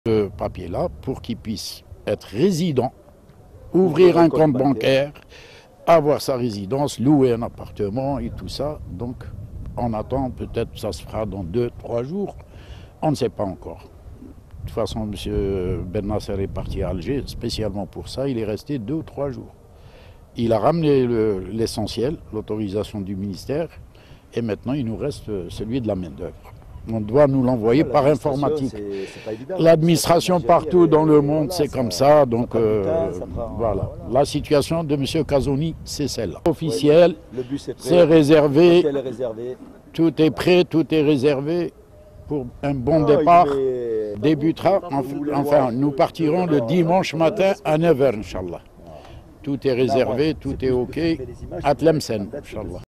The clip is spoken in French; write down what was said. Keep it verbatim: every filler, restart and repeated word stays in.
Ce papier-là pour qu'il puisse être résident, ouvrir un compte bancaire, avoir sa résidence, louer un appartement et tout ça. Donc, on attend, peut-être ça se fera dans deux, trois jours. On ne sait pas encore. De toute façon, M. Ben Nasser est parti à Alger spécialement pour ça. Il est resté deux ou trois jours. Il a ramené l'essentiel, l'autorisation du ministère, et maintenant il nous reste celui de la main-d'œuvre. On doit nous l'envoyer par informatique. L'administration partout dans le monde, c'est comme ça. Donc euh, voilà. La situation de M. Kazouni, c'est celle-là. Officiel, c'est réservé. Tout est prêt, tout est réservé pour un bon départ. Débutera, enfin, nous partirons le dimanche matin à neuf heures, Inch'Allah. Tout est réservé, tout est OK. À Tlemcen, Inch'Allah.